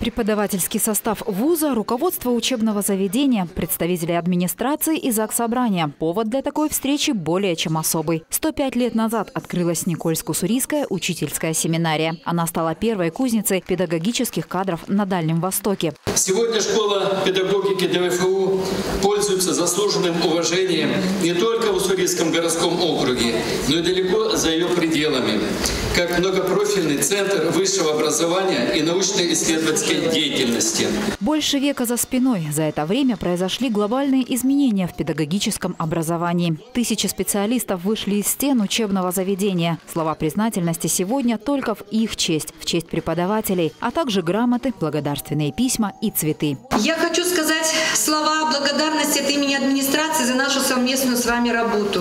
Преподавательский состав вуза, руководство учебного заведения, представители администрации и заксобрания. Повод для такой встречи более чем особый. 105 лет назад открылась Никольско-Уссурийская учительская семинария. Она стала первой кузницей педагогических кадров на Дальнем Востоке. Сегодня школа педагогики ДВФУ пользуется заслуженным уважением не только в Уссурийском городском округе, но и далеко за ее пределами, как многопрофильный центр высшего образования и научно-исследовательской деятельности. Больше века за спиной. За это время произошли глобальные изменения в педагогическом образовании. Тысячи специалистов вышли из стен учебного заведения. Слова признательности сегодня только в их честь, в честь преподавателей, а также грамоты, благодарственные письма и цветы. Я хочу сказать слова благодарности от имени администрации за нашу совместную с вами работу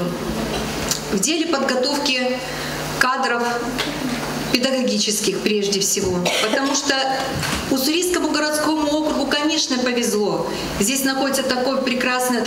в деле подготовки кадров педагогических прежде всего, потому что Уссурийскому городскому округу, конечно, повезло. Здесь находится такая прекрасная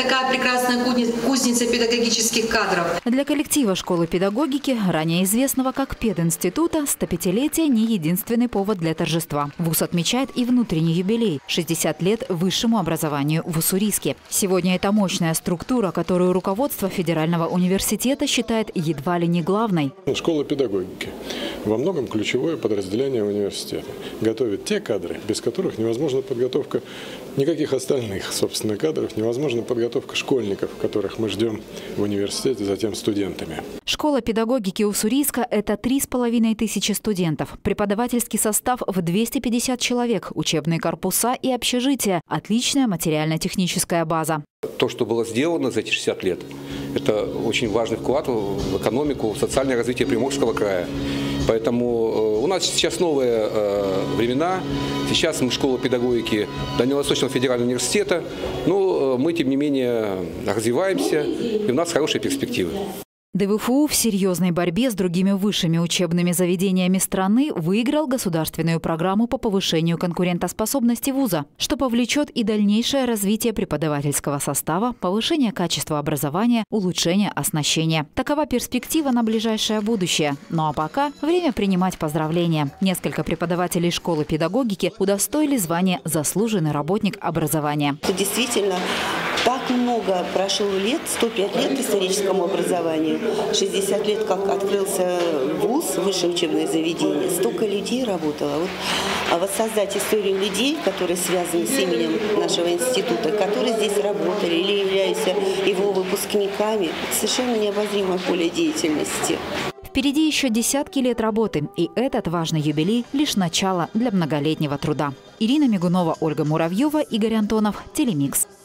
кузница педагогических кадров. Для коллектива школы педагогики, ранее известного как пединститута, 105-летие не единственный повод для торжества. Вуз отмечает и внутренний юбилей – 60 лет высшему образованию в Уссурийске. Сегодня это мощная структура, которую руководство Федерального университета считает едва ли не главной. Школа педагогики во многом ключевое подразделение университета. Готовит те кадры, без которых невозможна подготовка никаких остальных, собственно, кадров, невозможна подготовка школьников, которых мы ждем в университете, затем студентами. Школа педагогики Уссурийска – это 3500 студентов, преподавательский состав в 250 человек, учебные корпуса и общежития, отличная материально-техническая база. То, что было сделано за эти 60 лет, это очень важный вклад в экономику, в социальное развитие Приморского края. Поэтому у нас сейчас новые времена. Сейчас мы школа педагогики Дальневосточного федерального университета. Но мы, тем не менее, развиваемся, и у нас хорошие перспективы. ДВФУ в серьезной борьбе с другими высшими учебными заведениями страны выиграл государственную программу по повышению конкурентоспособности вуза, что повлечет и дальнейшее развитие преподавательского состава, повышение качества образования, улучшение оснащения. Такова перспектива на ближайшее будущее. Ну а пока время принимать поздравления. Несколько преподавателей школы педагогики удостоили звания «Заслуженный работник образования». Действительно, так много прошло лет, 105 лет историческому образованию, 60 лет, как открылся вуз, высшее учебное заведение, столько людей работало. А воссоздать историю людей, которые связаны с именем нашего института, которые здесь работали или являются его выпускниками, совершенно необозримое поле деятельности. Впереди еще десятки лет работы, и этот важный юбилей – лишь начало для многолетнего труда. Ирина Мигунова, Ольга Муравьева, Игорь Антонов, Телемикс.